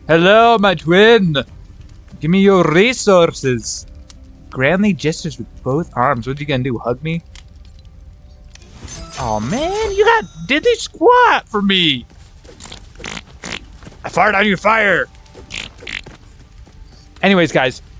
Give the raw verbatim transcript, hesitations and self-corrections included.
Hello, my twin. Give me your resources. Grandly gestures with both arms. What you gonna do? Hug me? Oh man, you got diddly squat for me. I fired on your fire. Anyways, guys.